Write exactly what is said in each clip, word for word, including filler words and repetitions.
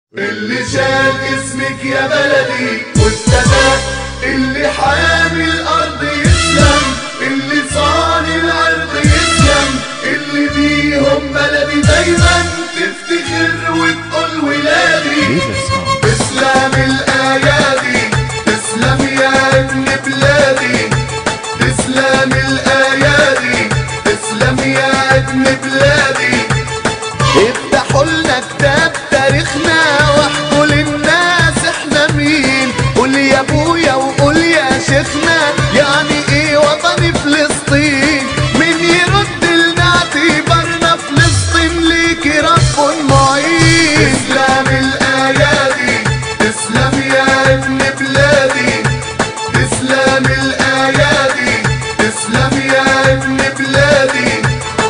اللي شال اسمك يا بلدي وابتدى اللي حامي الارض يسلم، اللي صان الارض يسلم، اللي بيهم بلدي دايما تفتخر وتقول ولادي. تسلم الايادي، تسلم يا ابن بلادي، تسلم الايادي، تسلم يا ابن بلادي. افتحوا لنا كتاب تاريخنا واحكوا للناس احنا مين، قول يا ابويا وقول يا شيخنا يعني ايه وطني فلسطين، مين يرد لنا اعتبارنا فلسطين ليكي رب معين. تسلم الايادي، تسلم يا ابن بلادي، تسلم الايادي، تسلم يا ابن بلادي.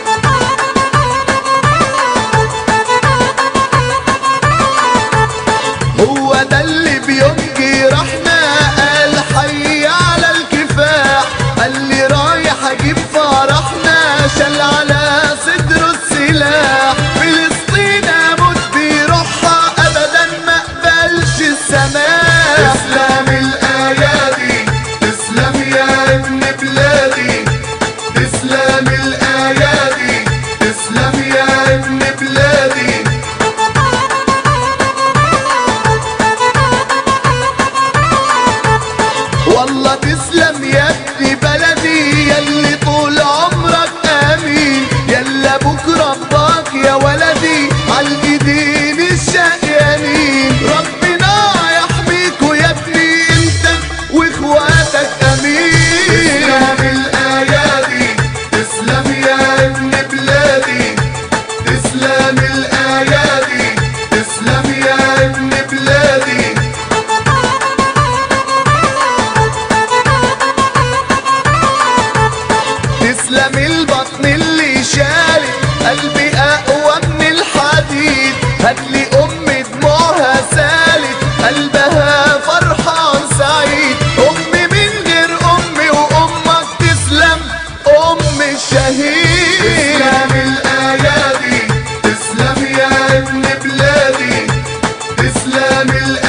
هو ده اللي بينجي رحنا، قال حي على الكفاح، اللي رايح اجيب فرحنا شال على صدره السلاح. فلسطين اموت بروحها ابدا ما اقبلش السماح. تسلم الايادي، تسلم يا ابن بلادي، تسلم الايادي، تسلم يا ابن بلادي. والله تسلم يا ابن بلدي ياللي طول عمرك امين، يلا بكره رباك يا ولدي عالجدين الشقيانين. ربنا يحميكوا يا ابني انت واخواتك امين. تسلم الايادي، تسلم يا ابن بلادي، تسلم الايادي، تسلم يا ابن بلادي. تسلم البطن اللي شالت قلبي اقوى من الحديد، هاتلي ام دموعها سالت قلبها فرحان سعيد. امي من غير امي وامك تسلم ام الشهيد. تسلم الايادي، تسلم يا ابن بلادي، تسلم الايادي.